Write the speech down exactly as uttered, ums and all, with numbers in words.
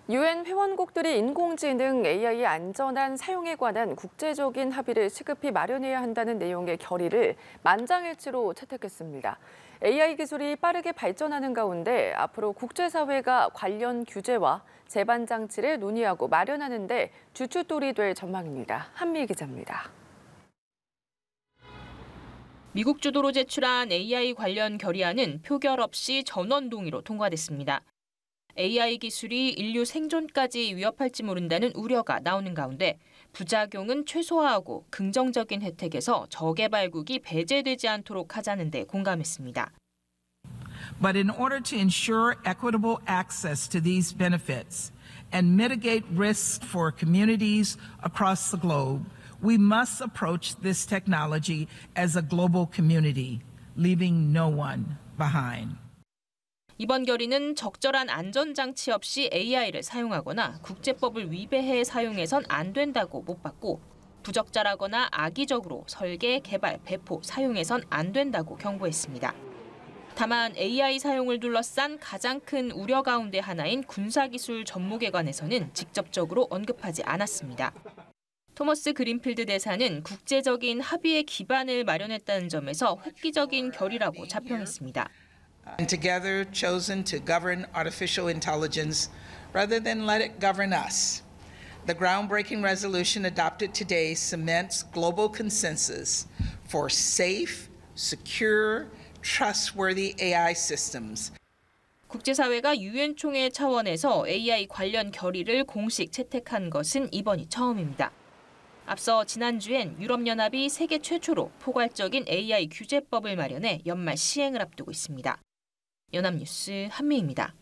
유엔 회원국들이 인공지능 에이아이의 안전한 사용에 관한 국제적인 합의를 시급히 마련해야 한다는 내용의 결의를 만장일치로 채택했습니다. 에이아이 기술이 빠르게 발전하는 가운데 앞으로 국제사회가 관련 규제와 제반 장치를 논의하고 마련하는 데 주춧돌이 될 전망입니다. 한미 기자입니다. 미국 주도로 제출한 에이아이 관련 결의안은 표결 없이 전원 동의로 통과됐습니다. 에이아이 기술이 인류 생존까지 위협할지 모른다는 우려가 나오는 가운데 부작용은 최소화하고 긍정적인 혜택에서 저개발국이 배제되지 않도록 하자는 데 공감했습니다. But in order to ensure equitable access to these benefits and mitigate risks for communities across the globe, we must approach this technology as a global community, leaving no one behind. 이번 결의는 적절한 안전장치 없이 에이아이를 사용하거나 국제법을 위배해 사용해선 안 된다고 못 봤고 부적절하거나 악의적으로 설계, 개발, 배포, 사용해선 안 된다고 경고했습니다. 다만 에이아이 사용을 둘러싼 가장 큰 우려 가운데 하나인 군사기술 전무기관에서는 직접적으로 언급하지 않았습니다. 토머스 그린필드 대사는 국제적인 합의의 기반을 마련했다는 점에서 획기적인 결의라고 자평했습니다. And together chosen to govern artificial intelligence rather than let it govern us. The groundbreaking resolution adopted today cements global consensus for safe, secure, trustworthy 에이아이 systems. 국제사회가 유엔 총회 차원에서 에이아이 관련 결의를 공식 채택한 것은 이번이 처음입니다. 앞서 지난주엔 유럽연합이 세계 최초로 포괄적인 에이아이 규제법을 마련해 연말 시행을 앞두고 있습니다. 연합뉴스 한미입니다.